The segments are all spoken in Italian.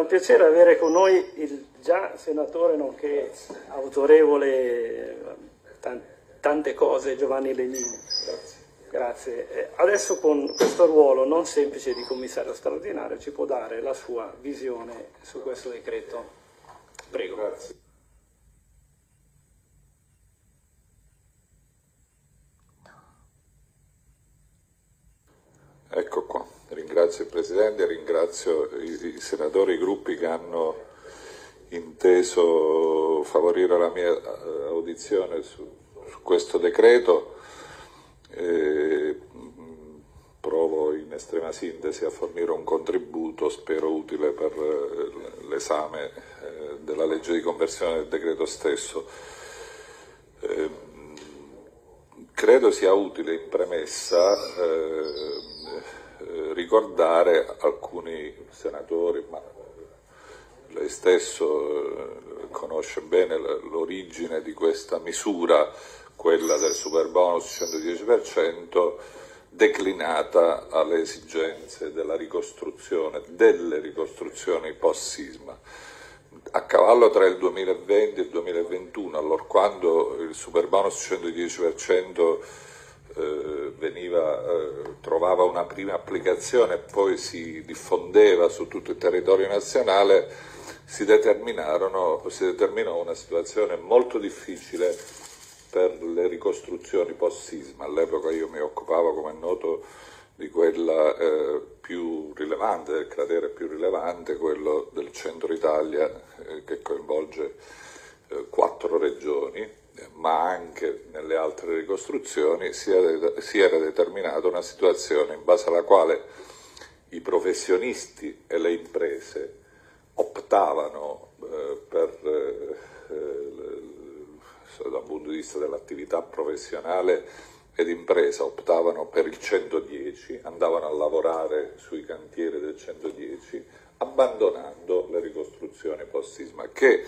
un piacere avere con noi il già senatore nonché autorevole tante cose Giovanni Legnini. Grazie. Adesso con questo ruolo non semplice di commissario straordinario ci può dare la sua visione su questo decreto. Prego. Grazie. Ecco qua, ringrazio il Presidente, ringrazio i senatori, i gruppi che hanno inteso favorire la mia audizione su questo decreto. Provo in estrema sintesi a fornire un contributo, spero utile per l'esame della legge di conversione del decreto stesso. Credo sia utile in premessa ricordare alcuni senatori, ma lei stesso conosce bene l'origine di questa misura, quella del superbonus 110%, declinata alle esigenze della ricostruzione, delle ricostruzioni post-sisma. A cavallo tra il 2020 e il 2021, allorquando il superbonus 110% trovava una prima applicazione e poi si diffondeva su tutto il territorio nazionale, si determinò una situazione molto difficile per le ricostruzioni post-sisma. All'epoca io mi occupavo, come è noto, di quella più rilevante, del cratere più rilevante, quello del centro Italia, che coinvolge 4 regioni, ma anche nelle altre ricostruzioni si era determinata una situazione in base alla quale i professionisti e le imprese optavano da un punto di vista dell'attività professionale ed impresa, optavano per il 110, andavano a lavorare sui cantieri del 110, abbandonando le ricostruzioni post-sisma che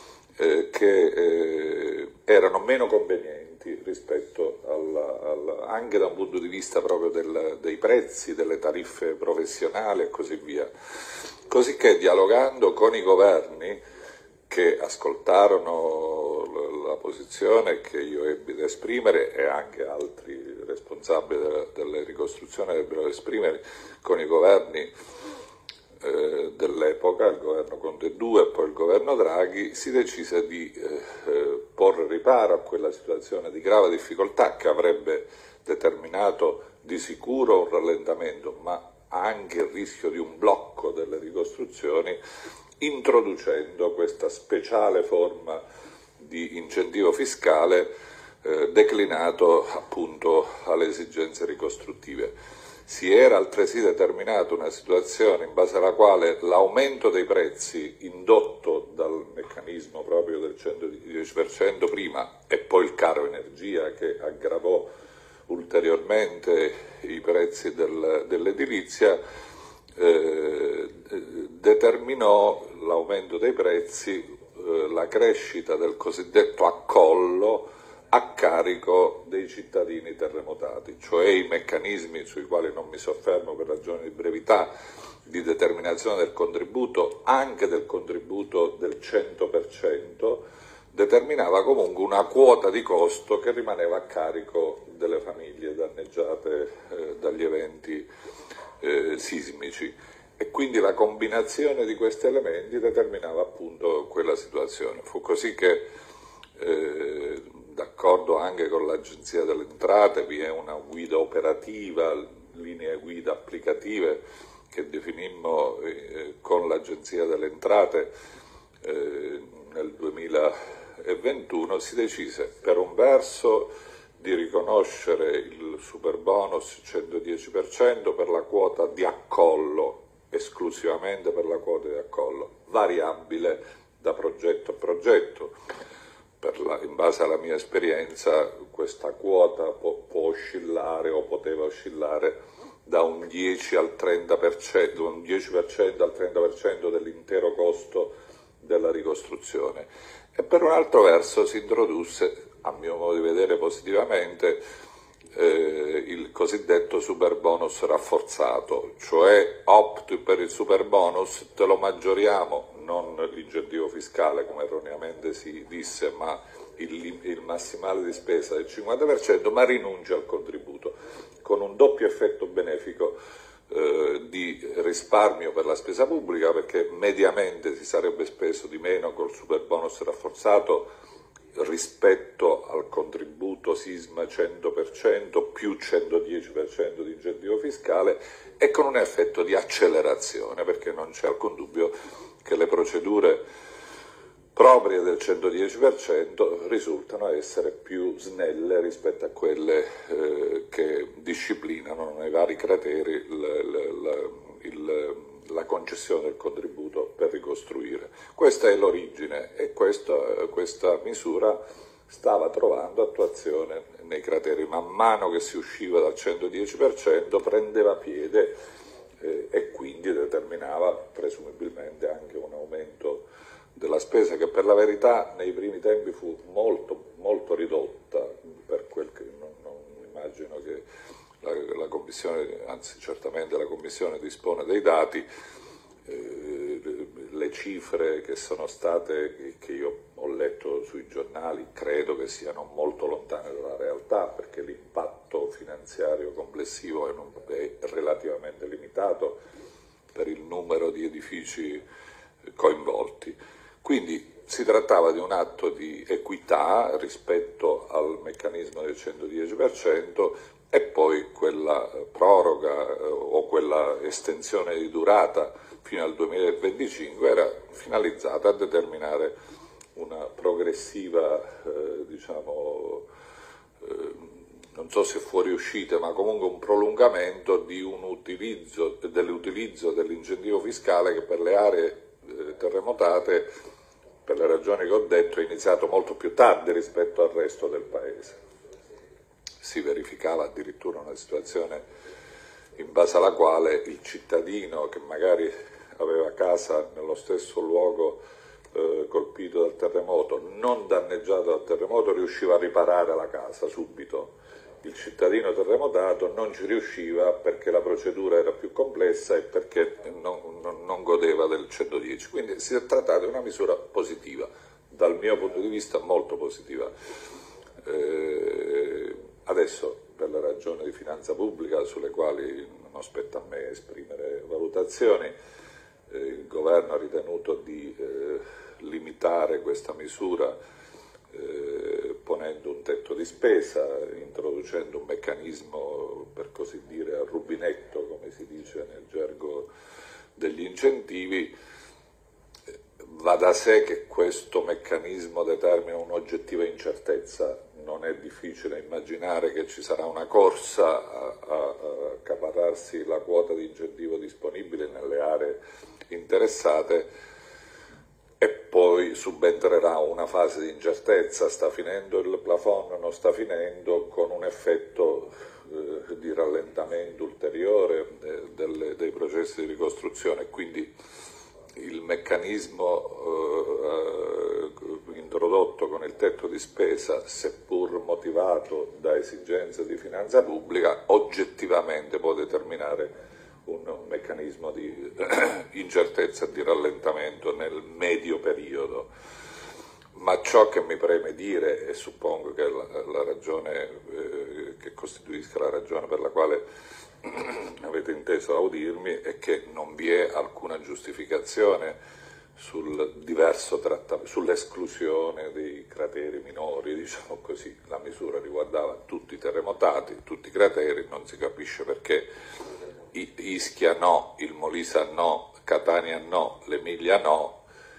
erano meno convenienti rispetto anche da un punto di vista proprio dei prezzi, delle tariffe professionali e così via. Cosicché, dialogando con i governi che ascoltarono la posizione che io ebbi ad esprimere e anche altri responsabili delle ricostruzioni ebbero ad esprimere con i governi dell'epoca, il governo Conte II e poi il governo Draghi, si decise di porre riparo a quella situazione di grave difficoltà che avrebbe determinato di sicuro un rallentamento, ma anche il rischio di un blocco delle ricostruzioni, introducendo questa speciale forma di incentivo fiscale declinato appunto alle esigenze ricostruttive. Si era altresì determinata una situazione in base alla quale l'aumento dei prezzi indotto dal meccanismo proprio del 110% prima e poi il caro energia che aggravò ulteriormente i prezzi dell'edilizia determinò l'aumento dei prezzi, la crescita del cosiddetto accollo a carico dei cittadini terremotati, cioè i meccanismi sui quali non mi soffermo per ragioni di brevità, di determinazione del contributo, anche del contributo del 100%, determinava comunque una quota di costo che rimaneva a carico delle famiglie danneggiate dagli eventi sismici. E quindi la combinazione di questi elementi determinava appunto quella situazione. Fu così che d'accordo anche con l'Agenzia delle Entrate vi è una guida operativa, linee guida applicative che definimmo con l'Agenzia delle Entrate nel 2021. Si decise per un verso di riconoscere il superbonus 110% per la quota di accollo, esclusivamente per la quota di accollo, variabile da progetto a progetto. In base alla mia esperienza questa quota può oscillare o poteva oscillare da un 10 al 30%, un 10% al 30% dell'intero costo della ricostruzione. E per un altro verso si introdusse, a mio modo di vedere positivamente, il cosiddetto super bonus rafforzato, cioè opti per il super bonus, te lo maggioriamo, non l'incentivo fiscale come erroneamente si disse, ma il massimale di spesa del 50%, ma rinuncia al contributo, con un doppio effetto benefico di risparmio per la spesa pubblica, perché mediamente si sarebbe speso di meno col super bonus rafforzato rispetto al contributo sisma 100% più 110% di incentivo fiscale, e con un effetto di accelerazione, perché non c'è alcun dubbio che le procedure proprie del 110% risultano essere più snelle rispetto a quelle che disciplinano nei vari crateri la concessione del contributo per ricostruire. Questa è l'origine, e questa misura stava trovando attuazione nei crateri. Man mano che si usciva dal 110% prendeva piede e quindi determinava presumibilmente anche un aumento della spesa, che per la verità nei primi tempi fu molto, molto ridotta, per quel che non immagino che la Commissione, anzi certamente la Commissione dispone dei dati. Le cifre che sono state, che io ho letto sui giornali, credo che siano molto lontane dalla realtà, perché l'impatto finanziario complessivo è relativamente limitato per il numero di edifici coinvolti. Quindi si trattava di un atto di equità rispetto al meccanismo del 110%, e poi quella proroga o quella estensione di durata fino al 2025 era finalizzata a determinare una progressiva, non so se fuoriuscita, ma comunque un prolungamento di dell'utilizzo dell'incentivo fiscale, che per le aree terremotate, per le ragioni che ho detto, è iniziato molto più tardi rispetto al resto del Paese. Si verificava addirittura una situazione in base alla quale il cittadino che magari aveva casa nello stesso luogo colpito dal terremoto, non danneggiato dal terremoto, riusciva a riparare la casa subito. Il cittadino terremotato non ci riusciva perché la procedura era più complessa e perché non godeva del 110. Quindi si è trattato di una misura positiva, dal mio punto di vista molto positiva. Adesso, per le ragioni di finanza pubblica, sulle quali non spetta a me esprimere valutazioni, il Governo ha ritenuto di limitare questa misura ponendo un tetto di spesa, introducendo un meccanismo, per così dire, a rubinetto, come si dice nel gergo degli incentivi. Va da sé che questo meccanismo determina un'oggettiva incertezza. Non è difficile immaginare che ci sarà una corsa a accaparrarsi la quota di incentivo disponibile nelle aree interessate, e poi subentrerà una fase di incertezza: sta finendo il plafond, non sta finendo, con un effetto di rallentamento ulteriore dei processi di ricostruzione. Quindi il meccanismo introdotto con il tetto di spesa, seppur motivato da esigenze di finanza pubblica, oggettivamente può determinare un meccanismo di incertezza e di rallentamento nel medio periodo. Ma ciò che mi preme dire, e suppongo che la ragione che costituisca la ragione per la quale avete inteso audirmi, è che non vi è alcuna giustificazione sul diverso trattamento, sull'esclusione dei crateri minori, diciamo così. La misura riguardava tutti i terremotati, tutti i crateri, non si capisce perché Ischia no, il Molise no, Catania no, l'Emilia no,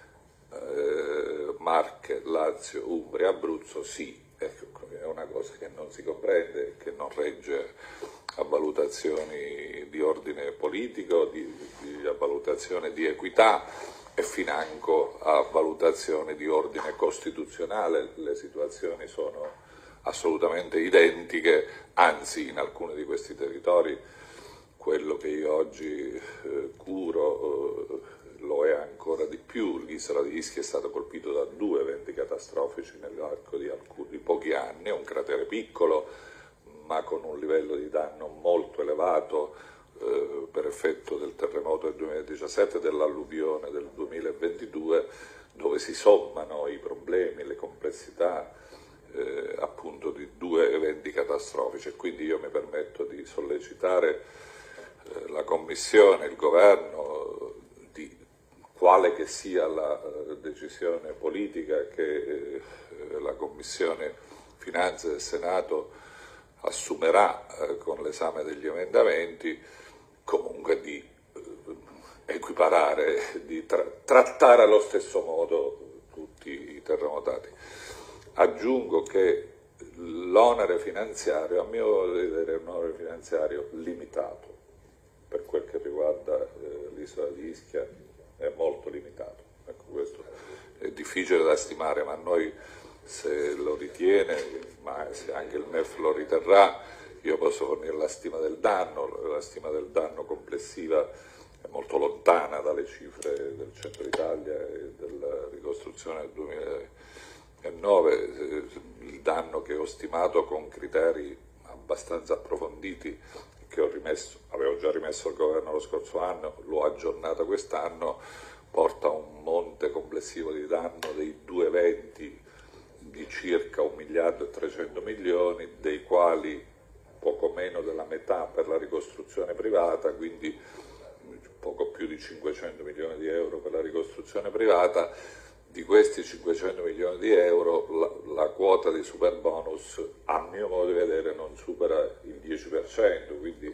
Marche, Lazio, Umbria, Abruzzo sì. Ecco, è una cosa che non si comprende, che non regge a valutazioni di ordine politico, a valutazioni di equità e financo a valutazioni di ordine costituzionale. Le situazioni sono assolutamente identiche, anzi in alcuni di questi territori quello che io oggi curo lo è ancora di più. L'isola di Ischia è stata colpita da 2 eventi catastrofici nell'arco di pochi anni, è un cratere piccolo ma con un livello di danno molto elevato per effetto del terremoto del 2017 e dell'alluvione del 2022, dove si sommano i problemi, le complessità appunto di due eventi catastrofici. E quindi io mi permetto di sollecitare la Commissione, il Governo, di quale che sia la decisione politica che la Commissione Finanze del Senato assumerà con l'esame degli emendamenti, comunque di equiparare, di trattare allo stesso modo tutti i terremotati. Aggiungo che l'onere finanziario, a mio vedere, è un onere finanziario limitato per quel che riguarda l'isola di Ischia, è molto limitato. Ecco, questo è difficile da stimare, ma noi, se lo ritiene, ma se anche il MEF lo riterrà, io posso fornire la stima del danno complessiva è molto lontana dalle cifre del Centro Italia e della ricostruzione del 2009, il danno che ho stimato con criteri abbastanza approfonditi, che avevo già rimesso al governo lo scorso anno, l'ho aggiornato quest'anno, porta a un monte complessivo di danno dei due eventi di circa 1.300 milioni, dei quali poco meno della metà per la ricostruzione privata, quindi poco più di 500 milioni di euro per la ricostruzione privata. Di questi 500 milioni di euro la quota di superbonus, a mio modo di vedere, non supera il 10%, quindi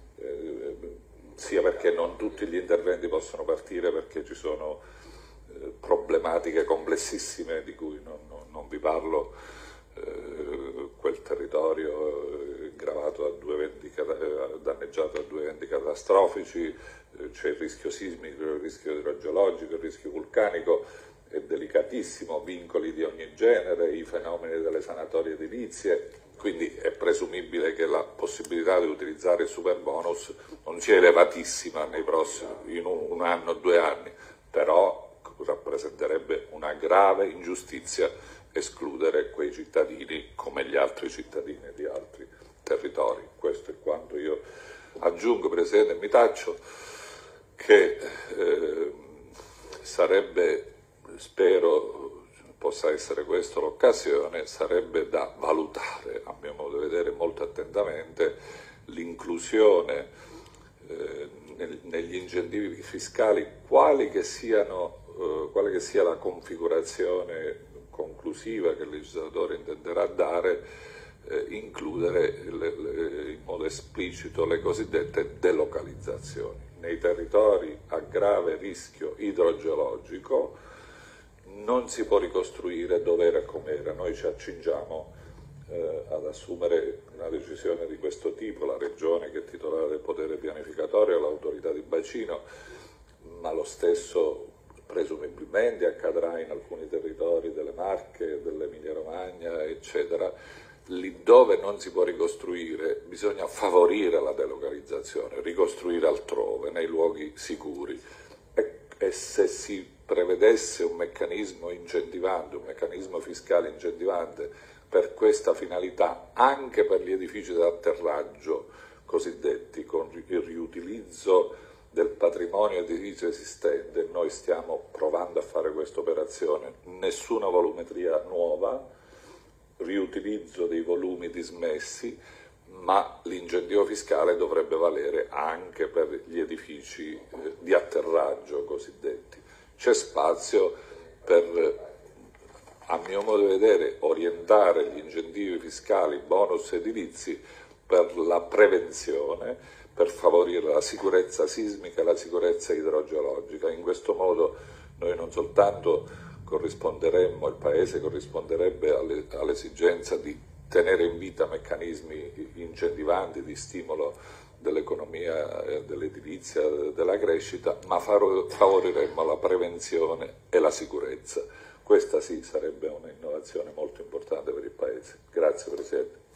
sia perché non tutti gli interventi possono partire, perché ci sono problematiche complessissime di cui non vi parlo, quel territorio gravato danneggiato da due eventi catastrofici, c'è il rischio sismico, il rischio idrogeologico, il rischio vulcanico, è delicatissimo, vincoli di ogni genere, i fenomeni delle sanatorie edilizie, quindi è presumibile che la possibilità di utilizzare il superbonus non sia elevatissima nei prossimi, in un anno o 2 anni, però rappresenterebbe una grave ingiustizia escludere quei cittadini come gli altri cittadini di altri territori. Questo è quanto io aggiungo, Presidente, mi taccio, che sarebbe, spero possa essere questa l'occasione, sarebbe da valutare, a mio modo di vedere, molto attentamente l'inclusione negli incentivi fiscali, quale che sia la configurazione conclusiva che il legislatore intenderà dare, includere in modo esplicito le cosiddette delocalizzazioni. Nei territori a grave rischio idrogeologico non si può ricostruire dove era come era. Noi ci accingiamo ad assumere una decisione di questo tipo, la Regione che è titolare del potere pianificatorio, l'autorità di bacino, ma lo stesso presumibilmente accadrà in alcuni territori delle Marche, dell'Emilia Romagna, eccetera. Lì dove non si può ricostruire bisogna favorire la delocalizzazione, ricostruire altrove, nei luoghi sicuri. E se si prevedesse un meccanismo incentivante, un meccanismo fiscale incentivante per questa finalità, anche per gli edifici d'atterraggio cosiddetti, con il riutilizzo del patrimonio edilizio esistente, noi stiamo provando a fare questa operazione, nessuna volumetria nuova, riutilizzo dei volumi dismessi, ma l'incentivo fiscale dovrebbe valere anche per gli edifici di atterraggio cosiddetti. C'è spazio per, a mio modo di vedere, orientare gli incentivi fiscali, bonus edilizi, per la prevenzione, per favorire la sicurezza sismica e la sicurezza idrogeologica. In questo modo noi non soltanto il Paese corrisponderebbe all'esigenza di tenere in vita meccanismi incentivanti di stimolo dell'economia, dell'edilizia, della crescita, ma favoriremmo la prevenzione e la sicurezza. Questa sì sarebbe un'innovazione molto importante per il Paese. Grazie Presidente.